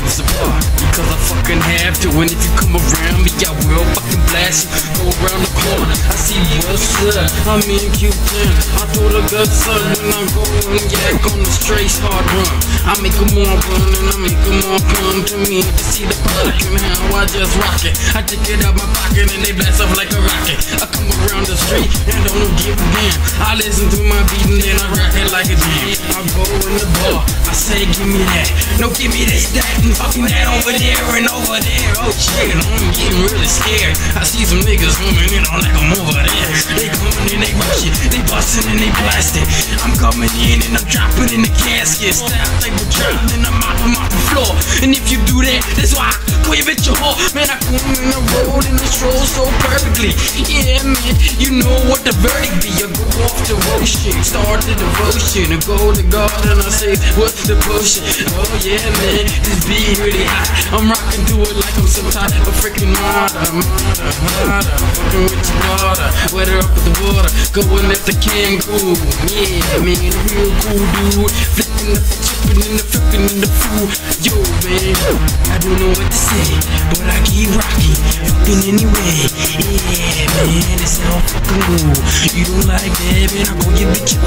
us apart, because I fucking have to. And if you come around me, I will fucking blast you. Go around the corner, I see what's up. I'm in Q10. I throw the guts up when I go and yak on the straight hard run. I make them all run and I make them all come to me to see the product and how I just rock it. I take it out my pocket and they blast off like a rocket. I come around the street and don't give a damn. I listen to my beat and then I rock it like a jam. I go in the bar, I say give me that. No, give me this, that, and fucking that over there and over there. Oh shit, I'm getting really scared. I see some niggas coming in on like I'm over there. They coming in, they rushing, they busting and they blasting. I'm coming in and I'm dropping in the casket. Style like we're dropping and I'm off the floor. And if you do that, that's why I call you bitch your whore. Man, I come in the road and I stroll so perfectly. Yeah, man, you know what the verdict be. I go off the ocean, start the devotion, I go to God and I say, what's the potion? Oh yeah, man, this beat really hot. I'm rocking to it like I'm some type of freaking martyr. Fucking with your daughter, wet her up with the water, going at the kangaroo. Yeah, man, a real cool dude, flipping the chipping and the flipping and the fool. Yo, man, I don't know what to say, but I keep rocking, fucking anyway. Yeah, man, it's all fucking cool. You don't like that, man, I'm gonna give it you.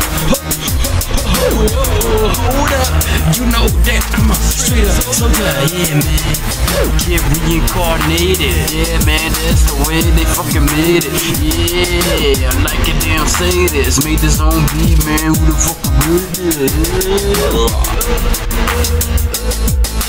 Hold up, you know that I'm a straight up soldier, yeah man. Get reincarnated, yeah man, that's the way they fucking made it. Yeah, like a damn sadist, made this own beat, man, who the fuck made it?